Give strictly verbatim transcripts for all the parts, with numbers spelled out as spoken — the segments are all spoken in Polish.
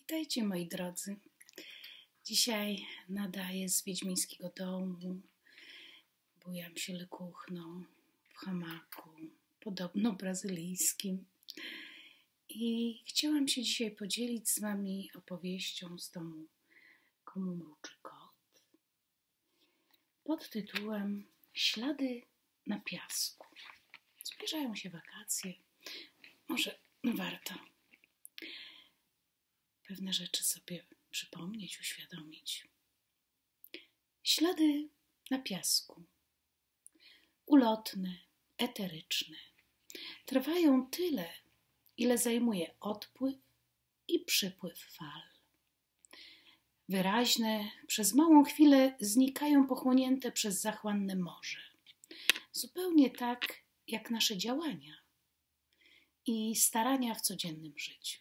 Witajcie moi drodzy. Dzisiaj nadaję z wiedźmińskiego domu. Bujam się lekuchną w hamaku, podobno brazylijskim. I chciałam się dzisiaj podzielić z wami opowieścią z domu Komu mruczy kot pod tytułem Ślady na piasku. Zbliżają się wakacje. Może warto pewne rzeczy sobie przypomnieć, uświadomić. Ślady na piasku. Ulotne, eteryczne. Trwają tyle, ile zajmuje odpływ i przypływ fal. Wyraźne, przez małą chwilę znikają pochłonięte przez zachłanne morze. Zupełnie tak jak nasze działania i starania w codziennym życiu.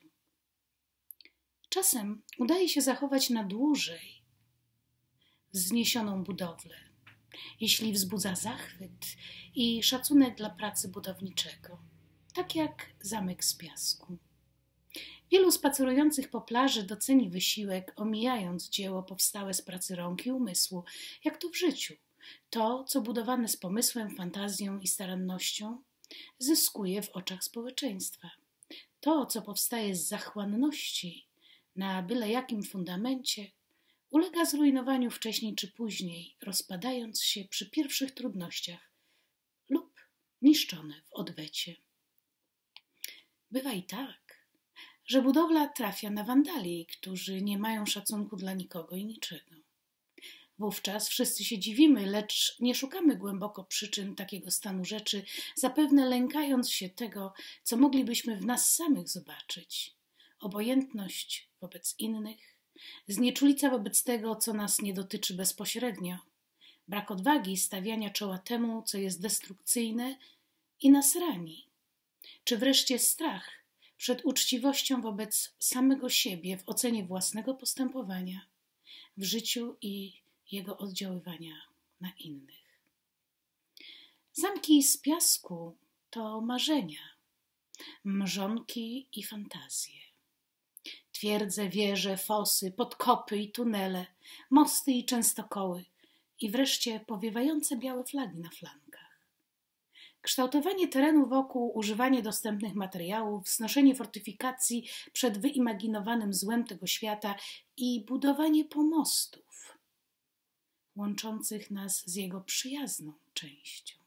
Czasem udaje się zachować na dłużej wzniesioną budowlę, jeśli wzbudza zachwyt i szacunek dla pracy budowniczego, tak jak zamek z piasku. Wielu spacerujących po plaży doceni wysiłek, omijając dzieło powstałe z pracy rąk i umysłu, jak to w życiu. To, co budowane z pomysłem, fantazją i starannością, zyskuje w oczach społeczeństwa. To, co powstaje z zachłanności, na byle jakim fundamencie, ulega zrujnowaniu wcześniej czy później, rozpadając się przy pierwszych trudnościach lub niszczone w odwecie. Bywa i tak, że budowla trafia na wandali, którzy nie mają szacunku dla nikogo i niczego. Wówczas wszyscy się dziwimy, lecz nie szukamy głęboko przyczyn takiego stanu rzeczy, zapewne lękając się tego, co moglibyśmy w nas samych zobaczyć. Obojętność wobec innych, znieczulica wobec tego, co nas nie dotyczy bezpośrednio, brak odwagi stawiania czoła temu, co jest destrukcyjne i nas rani, czy wreszcie strach przed uczciwością wobec samego siebie w ocenie własnego postępowania, w życiu i jego oddziaływania na innych. Zamki z piasku to marzenia, mrzonki i fantazje. Twierdze, wieże, fosy, podkopy i tunele, mosty i częstokoły i wreszcie powiewające białe flagi na flankach. Kształtowanie terenu wokół, używanie dostępnych materiałów, wznoszenie fortyfikacji przed wyimaginowanym złem tego świata i budowanie pomostów łączących nas z jego przyjazną częścią.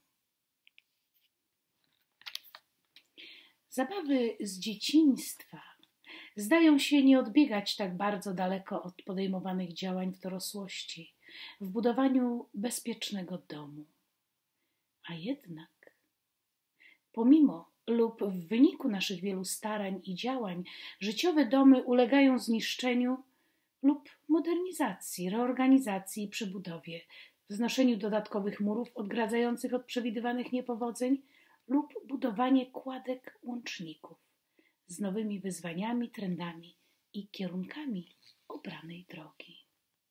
Zabawy z dzieciństwa zdają się nie odbiegać tak bardzo daleko od podejmowanych działań w dorosłości, w budowaniu bezpiecznego domu. A jednak, pomimo lub w wyniku naszych wielu starań i działań, życiowe domy ulegają zniszczeniu lub modernizacji, reorganizacji i przebudowie, wznoszeniu dodatkowych murów odgradzających od przewidywanych niepowodzeń lub budowanie kładek łączników z nowymi wyzwaniami, trendami i kierunkami obranej drogi.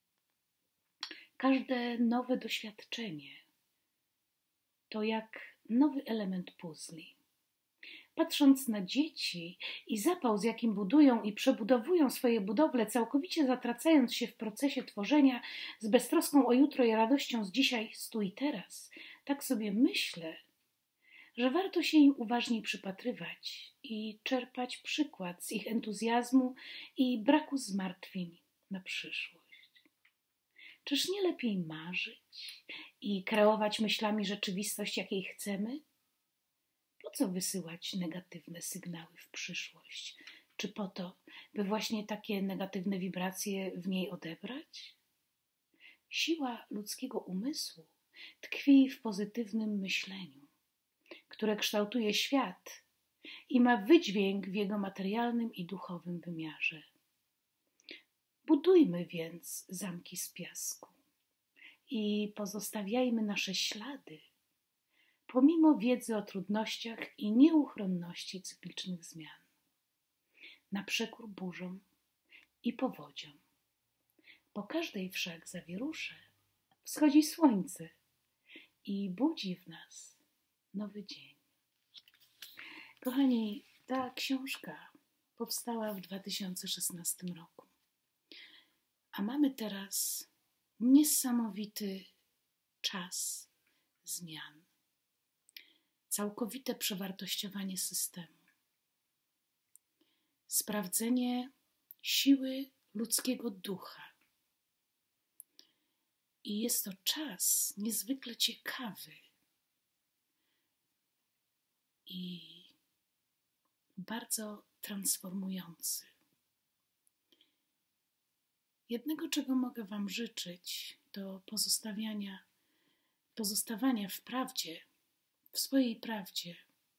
Każde nowe doświadczenie to jak nowy element puzli. Patrząc na dzieci i zapał, z jakim budują i przebudowują swoje budowle, całkowicie zatracając się w procesie tworzenia, z beztroską o jutro i radością z dzisiaj, z tu i teraz, tak sobie myślę, że warto się im uważniej przypatrywać i czerpać przykład z ich entuzjazmu i braku zmartwień na przyszłość. Czyż nie lepiej marzyć i kreować myślami rzeczywistość, jakiej chcemy? Po co wysyłać negatywne sygnały w przyszłość? Czy po to, by właśnie takie negatywne wibracje w niej odebrać? Siła ludzkiego umysłu tkwi w pozytywnym myśleniu, które kształtuje świat i ma wydźwięk w jego materialnym i duchowym wymiarze. Budujmy więc zamki z piasku i pozostawiajmy nasze ślady, pomimo wiedzy o trudnościach i nieuchronności cyklicznych zmian, na przekór burzom i powodziom. Po każdej wszak zawierusze wschodzi słońce i budzi w nas nowy dzień. Kochani, ta książka powstała w dwa tysiące szesnastym roku. A mamy teraz niesamowity czas zmian. Całkowite przewartościowanie systemu. Sprawdzenie siły ludzkiego ducha. I jest to czas niezwykle ciekawy i bardzo transformujący. Jednego, czego mogę Wam życzyć, to pozostawiania, pozostawania w prawdzie, w swojej prawdzie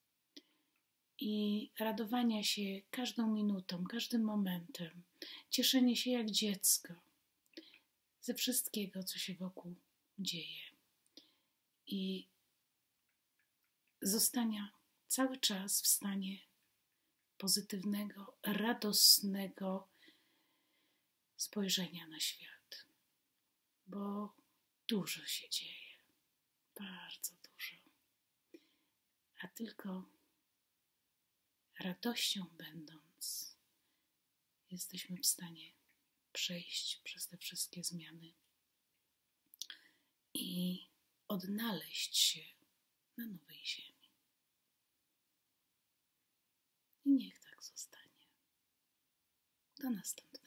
i radowania się każdą minutą, każdym momentem, cieszenie się jak dziecko ze wszystkiego, co się wokół dzieje i zostania cały czas w stanie pozytywnego, radosnego spojrzenia na świat, bo dużo się dzieje, bardzo dużo, a tylko radością będąc, jesteśmy w stanie przejść przez te wszystkie zmiany i odnaleźć się na nowej ziemi. I niech tak zostanie. Do następnego.